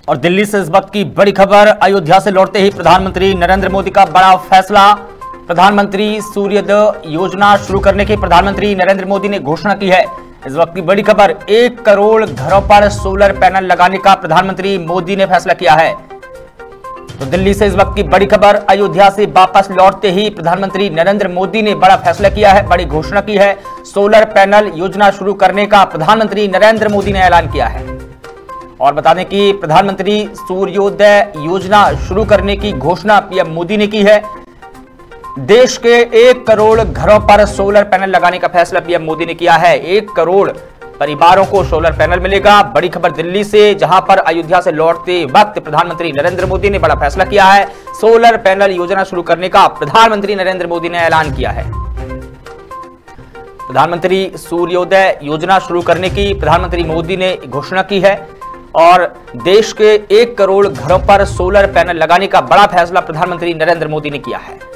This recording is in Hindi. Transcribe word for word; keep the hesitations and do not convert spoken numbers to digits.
और दिल्ली से इस वक्त की बड़ी खबर, अयोध्या से लौटते ही प्रधानमंत्री नरेंद्र मोदी का बड़ा फैसला। प्रधानमंत्री सूर्योदय योजना शुरू करने की प्रधानमंत्री नरेंद्र मोदी ने घोषणा की है। इस वक्त की बड़ी खबर, एक करोड़ घरों पर सोलर पैनल लगाने का प्रधानमंत्री मोदी ने फैसला किया है। तो दिल्ली से इस वक्त की बड़ी खबर, अयोध्या से वापस लौटते ही प्रधानमंत्री नरेंद्र मोदी ने बड़ा फैसला किया है, बड़ी घोषणा की है। सोलर पैनल योजना शुरू करने का प्रधानमंत्री नरेंद्र मोदी ने ऐलान किया है। और बता दें कि प्रधानमंत्री सूर्योदय योजना शुरू करने की घोषणा पीएम मोदी ने की है। देश के एक करोड़ घरों पर सोलर पैनल लगाने का फैसला पीएम मोदी ने किया है। एक करोड़ परिवारों को सोलर पैनल मिलेगा। बड़ी खबर दिल्ली से, जहां पर अयोध्या से लौटते वक्त प्रधानमंत्री नरेंद्र मोदी ने बड़ा फैसला किया है। सोलर पैनल योजना शुरू करने का प्रधानमंत्री नरेंद्र मोदी ने ऐलान किया है। प्रधानमंत्री सूर्योदय योजना शुरू करने की प्रधानमंत्री मोदी ने घोषणा की है और देश के एक करोड़ घरों पर सोलर पैनल लगाने का बड़ा फैसला प्रधानमंत्री नरेंद्र मोदी ने किया है।